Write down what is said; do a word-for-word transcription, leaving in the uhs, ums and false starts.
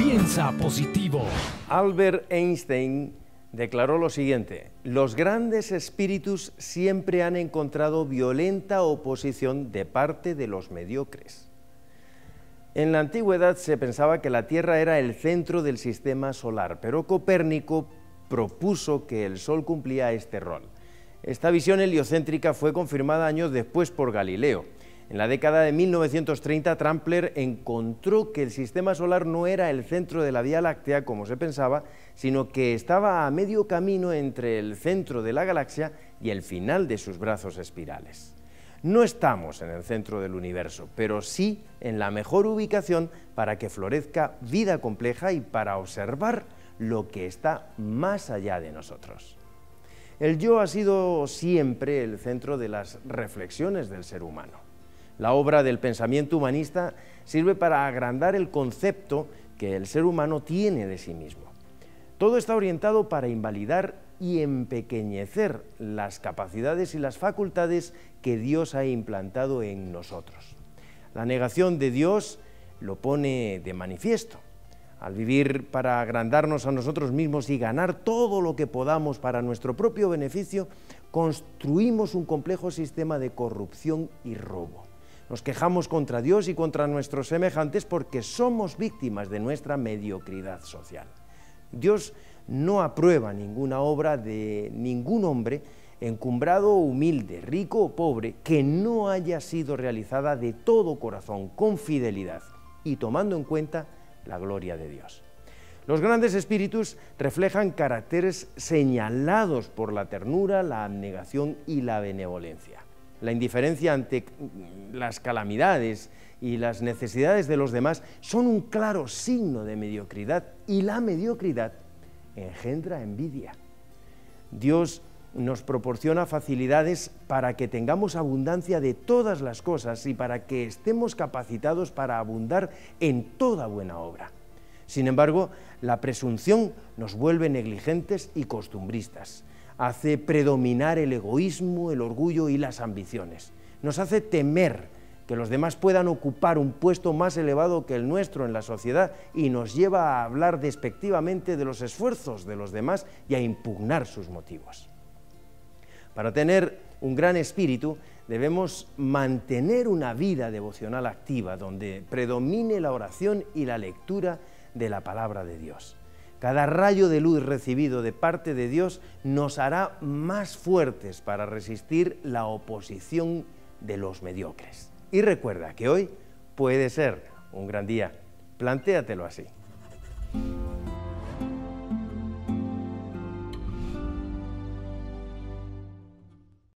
Piensa positivo. Albert Einstein declaró lo siguiente: los grandes espíritus siempre han encontrado violenta oposición de parte de los mediocres. En la antigüedad se pensaba que la Tierra era el centro del sistema solar, pero Copérnico propuso que el Sol cumplía este rol. Esta visión heliocéntrica fue confirmada años después por Galileo. En la década de mil novecientos treinta, Trampler encontró que el sistema solar no era el centro de la Vía Láctea, como se pensaba, sino que estaba a medio camino entre el centro de la galaxia y el final de sus brazos espirales. No estamos en el centro del universo, pero sí en la mejor ubicación para que florezca vida compleja y para observar lo que está más allá de nosotros. El yo ha sido siempre el centro de las reflexiones del ser humano. La obra del pensamiento humanista sirve para agrandar el concepto que el ser humano tiene de sí mismo. Todo está orientado para invalidar y empequeñecer las capacidades y las facultades que Dios ha implantado en nosotros. La negación de Dios lo pone de manifiesto. Al vivir para agrandarnos a nosotros mismos y ganar todo lo que podamos para nuestro propio beneficio, construimos un complejo sistema de corrupción y robo. Nos quejamos contra Dios y contra nuestros semejantes porque somos víctimas de nuestra mediocridad social. Dios no aprueba ninguna obra de ningún hombre, encumbrado o humilde, rico o pobre, que no haya sido realizada de todo corazón, con fidelidad y tomando en cuenta la gloria de Dios. Los grandes espíritus reflejan caracteres señalados por la ternura, la abnegación y la benevolencia. La indiferencia ante las calamidades y las necesidades de los demás son un claro signo de mediocridad, y la mediocridad engendra envidia. Dios nos proporciona facilidades para que tengamos abundancia de todas las cosas y para que estemos capacitados para abundar en toda buena obra. Sin embargo, la presunción nos vuelve negligentes y costumbristas. Hace predominar el egoísmo, el orgullo y las ambiciones. Nos hace temer que los demás puedan ocupar un puesto más elevado que el nuestro en la sociedad y nos lleva a hablar despectivamente de los esfuerzos de los demás y a impugnar sus motivos. Para tener un gran espíritu debemos mantener una vida devocional activa donde predomine la oración y la lectura de la palabra de Dios. Cada rayo de luz recibido de parte de Dios nos hará más fuertes para resistir la oposición de los mediocres. Y recuerda que hoy puede ser un gran día. Plantéatelo así.